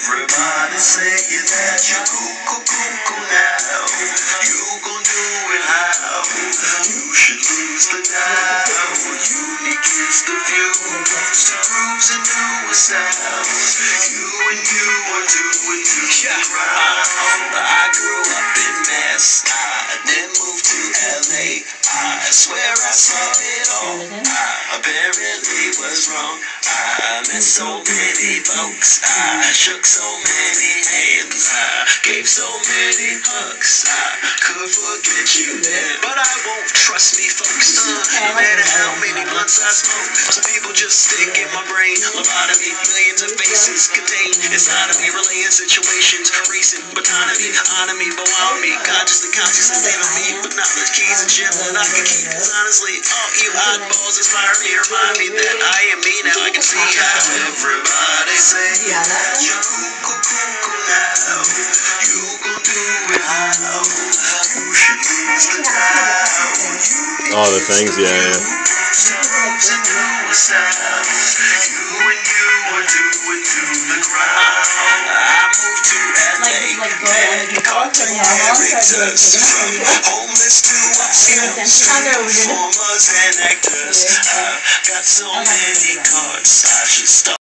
Everybody saying that you're cool now. You gon' do it how? You should lose the doubt. Unique is the view. To grooves and newer sounds. You and you are doing right. I grew up in Mass. I then moved to LA. I swear I saw it all. I apparently was wrong. I met so many folks. I shook so many hands. I gave so many hugs. I could forget you then, but I won't. Trust me, folks. No matter how many blunts I smoke, some people just stick in my brain. Lobotomy, millions of faces contained. It's not to be relaying situations, racing, autonomy, honor me, belong me. Consciously conscious is living me, but knowledge, keys, and shit that I can keep. Cause honestly, all you oddballs inspire me, remind me that I am me now. I can see how everybody say that you're cool now. You gon' do it how? You should lose the doubt. Oh, the things, yeah. You and you are doing to the ground. I moved to LA, met characters, from homeless to upskills, performers and actors. I've got so many cards, I should start.